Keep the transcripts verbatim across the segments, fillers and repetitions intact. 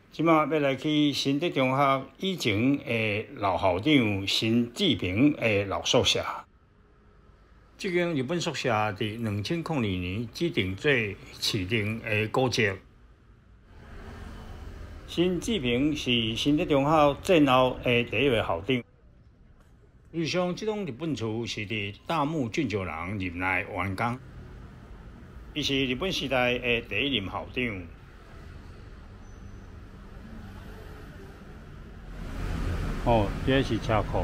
即马要来去新德中学以前的老校长新志平的老宿舍。这间日本宿舍伫两千零二年指定做市定的古迹。新志平是新德中学战后的第一位校长。日上这栋日本厝是伫大木俊九郎任内完工，伊是日本时代的第一任校长。哦，这是车库。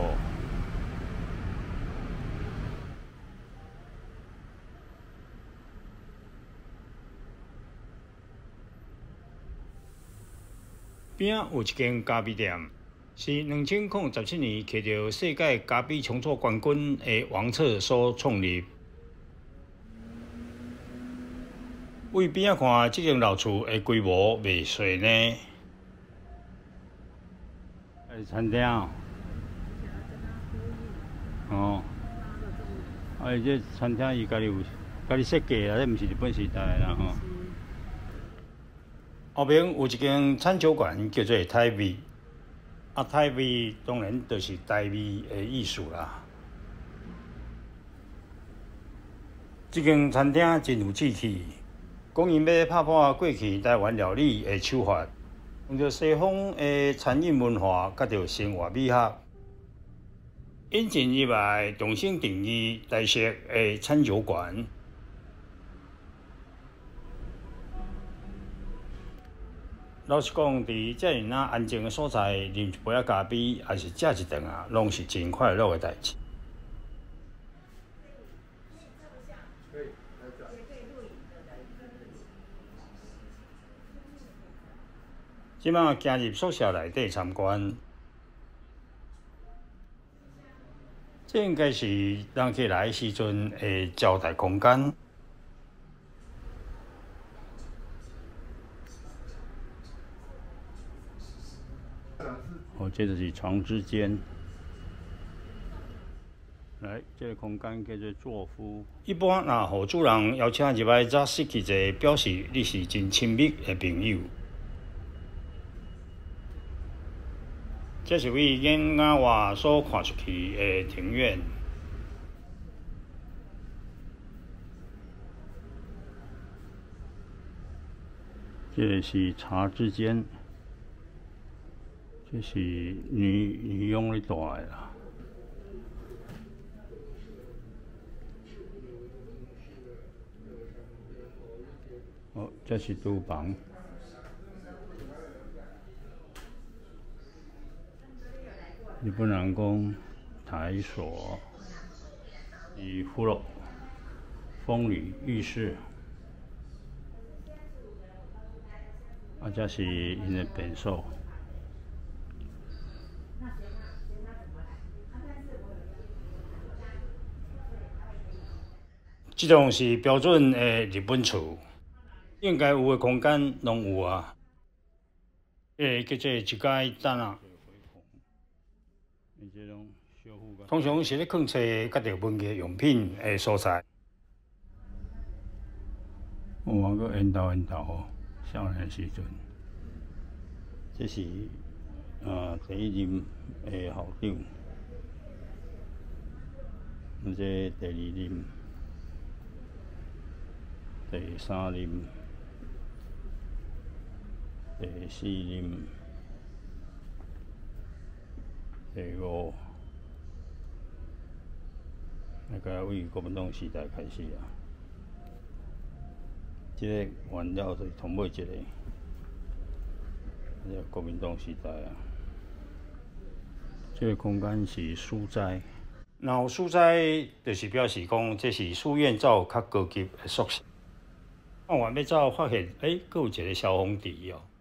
边仔有一间咖啡店，是两千零十七年摕到世界咖啡冲煮冠军的王策所创立。为边仔看，这间老厝的规模袂细呢。是餐厅哦。哦。啊，这餐厅伊家己有家己设计啦，这毋是日本时代啦吼。后面有一间餐酒馆叫做台味，啊台味当然就是台味的意思啦。这间餐厅真有志气，讲因要拍破过去台湾料理的手法。用着西方的餐饮文化，甲着生活美学，引进入来重新定义台式的餐酒馆。老实讲，伫遮尔那安静的所在，啉一杯啊咖啡，还是食一顿啊，拢是真快乐的代志。即马行入宿舍内底参观，这应该是人客来时阵的招待空间。哦，这就是床之间。来，这个空间叫做座敷。一般若互主人邀请入来，早失去者，表示你是真亲密的朋友。这是位眼眼外所看出去的庭院。这是茶之间，这是女女佣咧住的啦。哦，这是厨房。日本人讲台所与風呂、風呂浴室，啊，這是因的便所。这種是標準的日本厝，應該有的空間攏有啊。誒，叫做一階單啊。通常是咧放册甲着文具用品的所在。有啊，搁缘投缘投哦，少年时阵，这是啊第一任的校长，这第二任、第三任、第四任、第五。那个为国民党时代开始啊，这个原料是同尾一个，这个国民党时代啊。这个空间是书斋，然后书斋就是表示讲这是书院走较高级的宿舍。看完要走，发现诶，佫有一个消防池哦。